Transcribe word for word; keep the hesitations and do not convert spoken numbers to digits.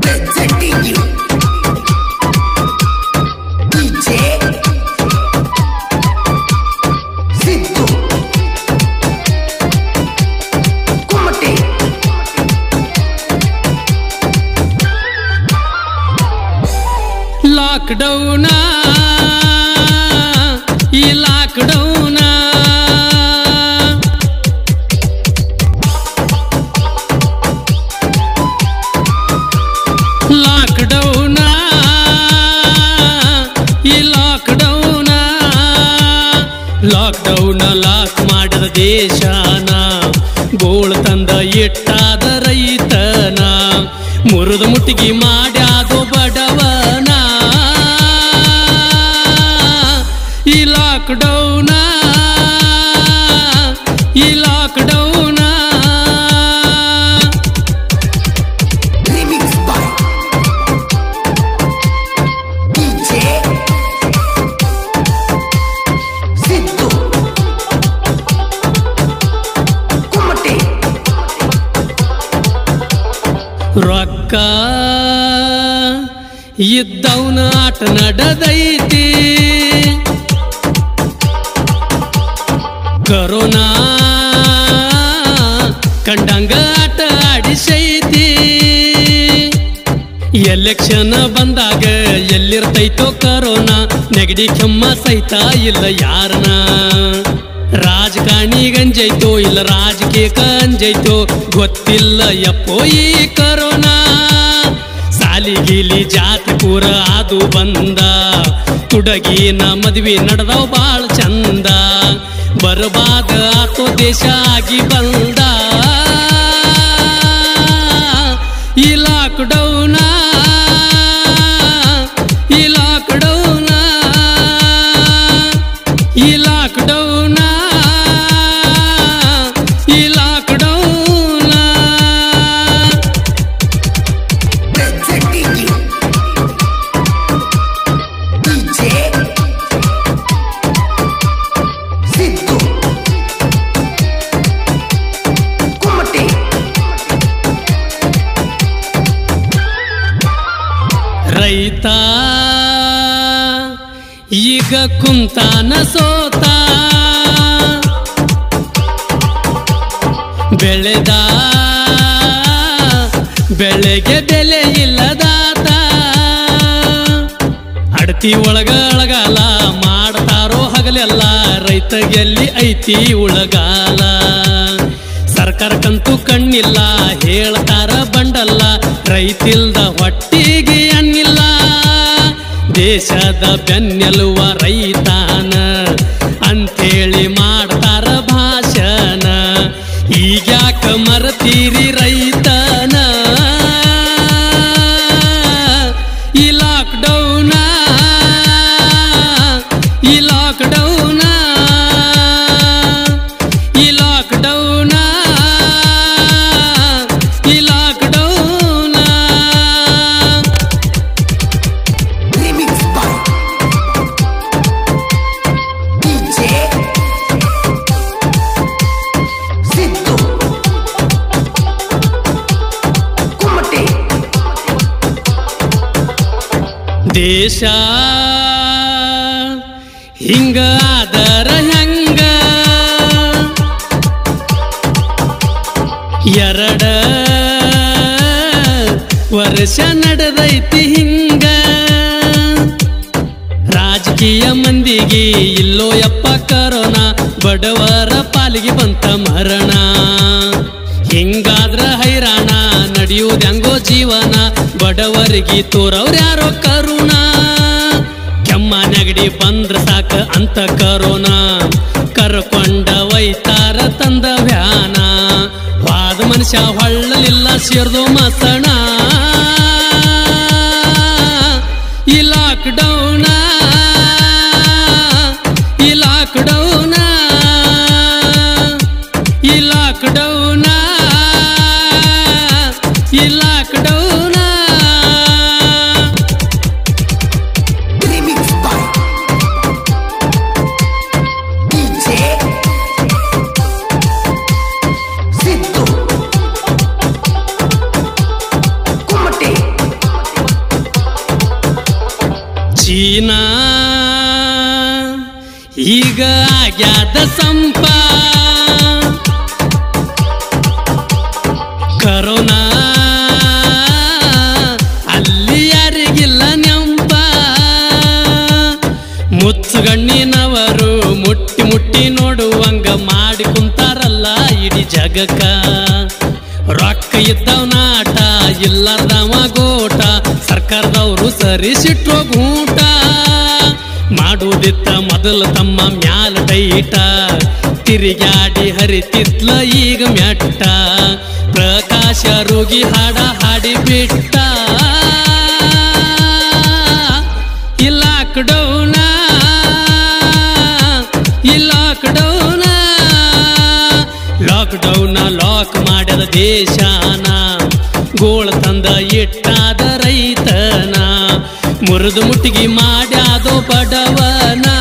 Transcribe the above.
Presenting you D J Siddu kumate Lockdowna ಈ Lockdowna Lockdowna ಈ Lockdowna Lockdowna lock ಮಾಡಿದ ದೇಶನ ಗೋಳ ತಂದ ಇಟ್ಟಾದ ರೈತನ ಮುರಿದ ಮುಟ್ಟಿಗೆ ಮಾಡ್ಯಾದೋ ಬಡವನ ಈ Lockdowna ಈ Lockdowna remix by D J Siddu kumate ರೊಕ್ಕ ಇದ್ದವನ ಆಟ ನಡೆದೈತಿ ಕರೋನಾ ಕಂಡಂಗ ಆಟ ಆಡಿಸೈತಿ ಎಲೆಕ್ಷನ್ ಬಂದಾಗ ಎಲ್ಲಿರ್ತೈತೋ ಕರೋನಾ ನೆಗಡಿ ಕೆಮ್ಮ ಸಹಿತ ಇಲ್ಲ ಯಾರನ ರಾಜಕಾರಣಿ ಗಂಜೈತೋ ಇಲ್ಲ ರಾಜಕೀಯ ಕಂಜೈತೋ ಗೊತ್ತಿಲ್ಲ ಯಪ್ಪೋ ಈ ಕರೋನಾ ಸಾಲಿಗಿಲಿ ಜಾತಿ ಪೂರ ಅದು ಬಂದ ತುಡಗಿನ ಮದ್ವಿ ನಡೆದವ ಬಾಳ ಚಂದ ಬರಬಾದ ಆತೋ ದೇಶ ಆಗಿ ಬಂದ ಈ Lockdowna ಈ Lockdowna ಈ Lockdowna ಈ Lockdowna presenting you D J Siddu kumate ರೈತ ಈಗ ಕುಂತಾನ ಸೋತ ಬೆಳೆದ ಬೆಳೆಗೆ ಬೆಲೆ ಇಲ್ಲದಾತ ಅಡತಿ ಒಳಗ ಅಳಗಾಲ ಮಾಡ್ತಾರೋ ಹಗಲೆಲ್ಲ ರೈತಗೆಲ್ಲಿ ಐತಿ ಉಳಗಾಲ ಸರ್ಕಾರಕ್ಕಂತೂ ಕಣ್ಣಿಲ್ಲ ಹೇಳ್ತಾರ ಬಂಡಲ್ಲ ರೈತಿಲ್ದ ಹೊಟ್ಟಿಗೆ ಅನ್ನಿಲ್ಲ ದೇಶದ ಬೆನ್ನೆಲುವ ರೈತಾನ ಅಂತೇಳಿ ಮಾಡ್ತಾರ ಭಾಷಣ ಈಗ್ಯಾಕ ಮರತೀರಿ ರೈತನ ಈ Lockdowna ಈ Lockdowna ಈ Lockdowna ಈ Lockdowna remix by D J Siddu kumate ದೇಶ ಹಿಂಗ ಆದರ ಹೆಂಗ ಎರಡ ವರ್ಷ ನಡೆದೈತಿ ಹಿಂಗ ರಾಜಕೀಯ ಮಂದಿಗೆ ಇಲ್ಲೋ ಯಪ್ಪ ಕರೋನಾ ಬಡವರ ಪಾಲಿಗೆ ಬಂತ ಮರಣ ಹಿಂಗಾದ್ರ ಹೈರಾಣ ನಡೆಯುವುದಂಗೋ ಜೀವನ ಬಡವರಿಗೆ ತೋರವ್ರ್ಯಾರೋ ಕರುಣ ಕೆಮ್ಮ ನೆಗಡಿ ಬಂದ್ರ ಸಾಕ ಅಂತ ಕರೋನಾ ಕರ್ಕೊಂಡ ಒಯ್ತಾರ ತಂದ ವ್ಯಾನ ವಾದ ಮನುಷ್ಯ ಹೊಳ್ಳಲಿಲ್ಲ ಸೇರ್ದೋ ಮಸಣ ಈ Lockdowna ಈ Lockdowna ಈ Lockdowna ಈ Lockdowna remix by D J Siddu China ಈಗ ಆಗ್ಯಾದ ಸಂಪ ಕರೋನಾ ಅಲ್ಲಿ ಯಾರಿಗಿಲ್ಲ ನೆಂಪ ಮುಚ್ಚುಗಣ್ಣಿನವರು ಮುಟ್ಟಿ ಮುಟ್ಟಿ ನೋಡುವಂಗ ಮಾಡಿ ಕುಂತಾರಲ್ಲ ಇಡೀ ಜಗಕ್ಕ ರೊಕ್ಕ ಇದ್ದವ ನಾಟ ಇಲ್ಲದವ ಗೋಟ ಸರ್ಕಾರದವರು ಸರಿಸಿಟ್ಟು ಗೂಟ ಮಾಡುವುದಿತ್ತ ಮೊದಲು ತಮ್ಮ ಮ್ಯಾಲ ಟೈಟ ತಿರುಗಾಡಿ ಹರಿತಿತ್ಲ ಈಗ ಮೆಟ್ಟ ಪ್ರಕಾಶ ರುಗಿ ಹಾಡ ಹಾಡಿ ಬಿಟ್ಟ ಈ ಲಾಕ್ಡೌನ ಈ ಲಾಕ್ಡೌನ ಲಾಕ್ಡೌನ ಲಾಕ್ ಮಾಡ್ಯದ ದೇಶಾನ ಗೋಳ ತಂದ ಇಟ್ಟಾದ ರೈತನ ಮುರಿದು ಮುಟ್ಟಿಗೆ ಮಾಡ್ಯಾದೋ ಬಡವನ